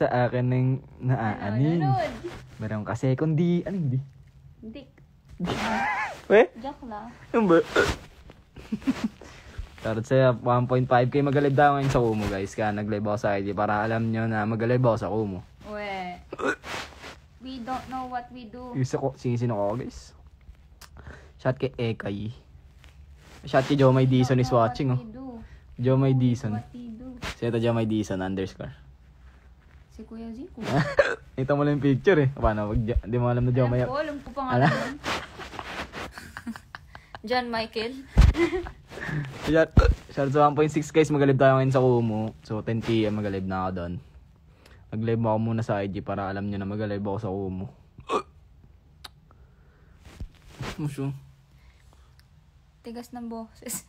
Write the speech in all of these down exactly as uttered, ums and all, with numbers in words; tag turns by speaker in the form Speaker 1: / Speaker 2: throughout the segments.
Speaker 1: Sa akin ng naaanin. Meron ka second D. Anong D?
Speaker 2: Dick.
Speaker 1: Weh?
Speaker 2: Joke lang.
Speaker 1: Yung ba? Tarot sa'yo, one point five K mag-live tayo ngayon sa Kumu guys. Kaya nag-live ako sa I D para alam nyo na mag-live ako sa Kumu.
Speaker 2: We. We don't know what we do.
Speaker 1: Isa ko, sino ko guys. Shot kay Ekay. Shot kay Jomay Dison is watching oh. Jomay Dison.
Speaker 2: What we do.
Speaker 1: So ito Jomay Dison underscore.
Speaker 2: Si Kuya Zico.
Speaker 1: Ito mo lang yung picture eh. Paano? Hindi mo alam na Jomay.
Speaker 2: Alam ko, alam ko pa nga naman. John Michael.
Speaker 1: Shot, shot sa one point six guys, mag-live tayo ngayon sa Kumu. So ten P M mag-live na ako doon. Mag-live ako muna sa I G para alam nyo na mag-live ako sa Kumu. Musyo.
Speaker 2: Tigas ng boses.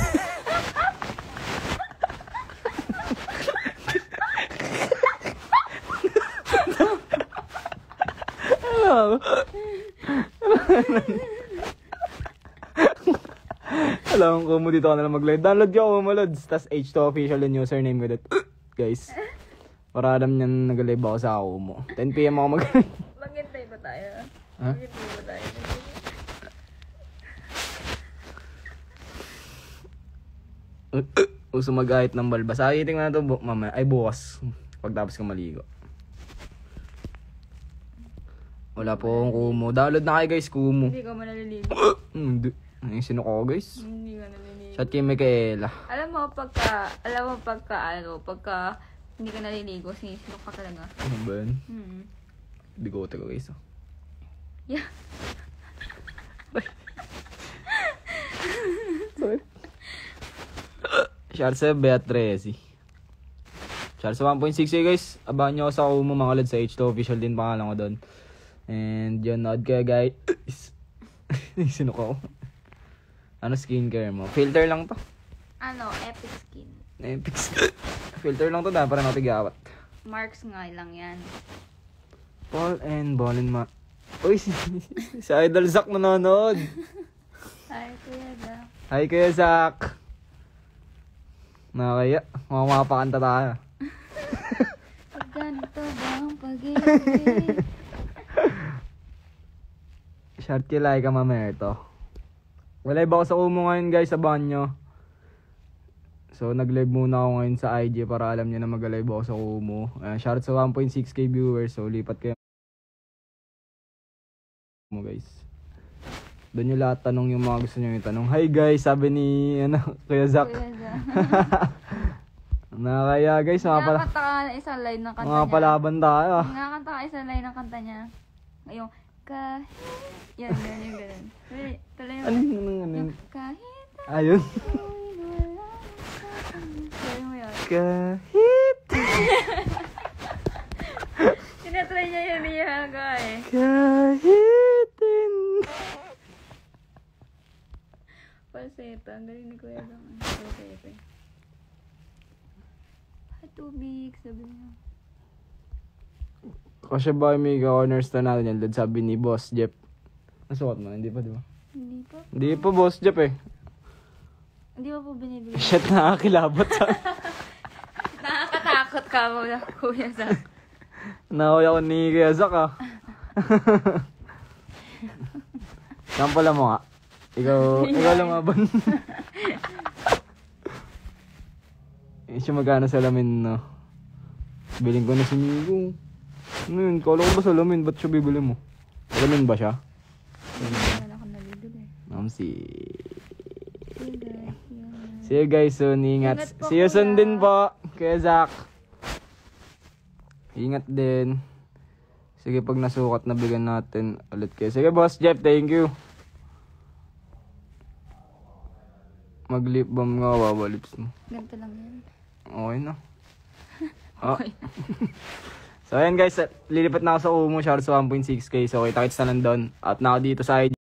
Speaker 1: Alam ko mo dito ka na lang mag-live. Download ko Kumu Lods. Tas H two official yung username ko dito. Guys. Para alam nyo na nag-live ako sa Kumu. ten P M ako mag-live.
Speaker 2: Maghintay ba tayo?
Speaker 1: Ha?
Speaker 2: Maghintay ba tayo?
Speaker 1: Uso mag-ahit ng balbas. Ahiting na ito bu mamaya. Ay bukas. Pagtapos ko maligo. Wala po akong Kumu. Download na kayo guys, Kumu.
Speaker 2: Hindi ka manaliligo.
Speaker 1: Hindi. Ay, sino ko guys?
Speaker 2: Hindi ka naliligo.
Speaker 1: Shot kay Michaela.
Speaker 2: Alam mo, pagka, alam mo, pagka, ano, pagka, hindi ka naliligo, sinisilok ka talaga.
Speaker 1: Ano ba yun?
Speaker 2: Hmm.
Speaker 1: Bigote ko guys. Oh.
Speaker 2: Yeah.
Speaker 1: Sorry. Charles Beatrice. Charles one point six K guys. Abangan nyo ako sa Kumu mga Lods. Sa H two official din pangalan ko doon. And yun, nod kayo guys. Sino ko? Ano skincare mo? Filter lang to.
Speaker 2: Ano, Epic Skin.
Speaker 1: Epic skin. Filter lang to dahil para matigawat.
Speaker 2: Marks nga lang yan.
Speaker 1: Paul and Ballin ma... Uy, si, si Idol Zach nanonood.
Speaker 2: Ay, Kuya Zach.
Speaker 1: Hi Kuya Zach. Nakakaya. Mamapakanta tayo.
Speaker 2: Pag ganito ba ang pag-ibig?
Speaker 1: Short kilay ka mamerto. Wala iba ako sa Kumu ngayon guys sa banyo. So nag-live muna ako ngayon sa I G para alam niyo na mag-live ako sa Kumu. Uh, shout sa one point six K viewers. So lipat kayo mo guys. Doon nyo lahat tanong yung mga gusto nyo yung tanong. Hi guys, sabi ni ano, Kuya Zach.
Speaker 2: Kuya Zach.
Speaker 1: Nakakaya guys, mga pala.
Speaker 2: Nakakanta ka na isang line ng kanta
Speaker 1: Mga
Speaker 2: niya.
Speaker 1: palaban tayo.
Speaker 2: Nakakanta ka isang line ng kanta niya. Yung, kahit... Yan, yan, yung ganun. Tuloy, tuloy mo.
Speaker 1: Ano yun? Ano yun?
Speaker 2: Yung, kahit...
Speaker 1: Ayun.
Speaker 2: Tuloy mo yun.
Speaker 1: Kahit.
Speaker 2: Tinatry niya yun niya eh.
Speaker 1: Kahitin.
Speaker 2: Falseta. Ang galing ni Kuya Zach. Falseta. Ay, tubig. Sabi niya.
Speaker 1: Kasi ba may ka-corners na natin yan? Lod sabi ni Boss Jeff. Nasukat mo? Hindi pa, di ba?
Speaker 2: Hindi pa.
Speaker 1: Hindi pa, Boss Jeff eh.
Speaker 2: Hindi pa po binibigay.
Speaker 1: Shit, nakakilabot sa...
Speaker 2: Nakakatakot ka mo na, Kuya Zach.
Speaker 1: Nahoy ako ni Kuya Zach ah. Saan pala mo nga? Ikaw, ikaw lumaban. Eh, siya magkano sa lamin no? Biling ko na si Migo. Ano yun? Kala ko ba sa lamin? Ba't siya bibili mo? Lamin ba siya?
Speaker 2: Hindi naman ako nalibili.
Speaker 1: Mamsi.
Speaker 2: Sige.
Speaker 1: See you guys soon. Ingat.
Speaker 2: Ingat po,
Speaker 1: See you soon
Speaker 2: Kuya.
Speaker 1: din po. Kuya Zach. Ingat din. Sige, pag nasukat na bigyan natin ulit kayo. Sige, Boss Jeff. Thank you. Mag-lip balm nga. Wawa lips mo.
Speaker 2: Ganito lang yan.
Speaker 1: Okay na. Oh. So, ayan guys. Lilipat na ako sa Kumu. Shout out sa one point six K. So, kita-kits na lang doon. At na ako dito sa I G.